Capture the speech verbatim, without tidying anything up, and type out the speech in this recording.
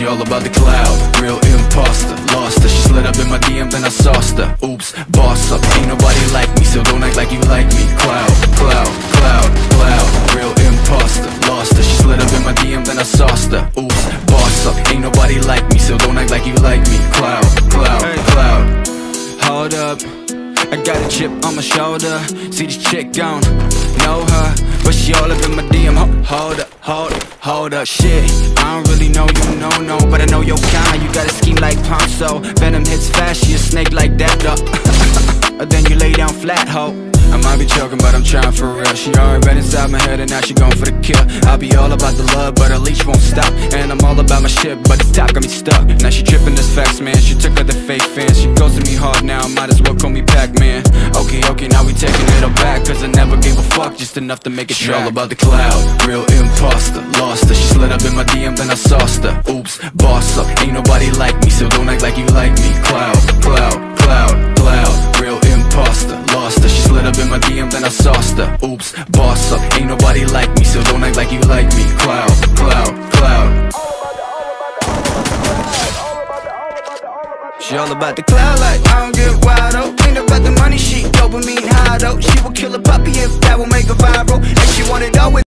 She all about the cloud, real imposter. Lost her, she slid up in my D M, then I sauced her. Oops, boss up, ain't nobody like me, so don't act like you like me. Cloud, cloud, cloud, cloud, real imposter. Lost her, she slid up in my D M, then I sauced her. Oops, boss up, ain't nobody like me, so don't act like you like me. Cloud, cloud, cloud. Hold up, I got a chip on my shoulder. See this chick gone, know her, but she all up in my D M. Ho hold up, hold up, hold up. Shit, I don't really know you, no, no, but I know your kind. You got a scheme like Ponzo. Venom hits fast, she a snake like that, though. Then you lay down flat, ho. I might be joking, but I'm trying for real. She already been inside my head and now she going for the kill. I'll be all about the love, but her leash won't stop. And I'm all about my shit, but the top got me stuck. Now she tripping this facts, man. She took her the fake fans. She ghosted me hard now, might as well call me Pac-Man. Okay, okay, now we taking it all back, cause I never gave a fuck, just enough to make it track. She all about the cloud, real imposter. Lost her, she slid up in my D M, then I sauced her. Oops, boss up, ain't nobody like me, so don't act like you like me. Cloud, cloud, cloud, cloud, real imposter. Lost her, she slid up in my D M, then I sauced her. Oops, boss up, ain't nobody like me, so don't act like you like me. Cloud, cloud, cloud. She all about the cloud like I don't get wild, oh. Ain't about the money, she dopamine high, though. She will kill a puppy if that will make her viral. And she want it all with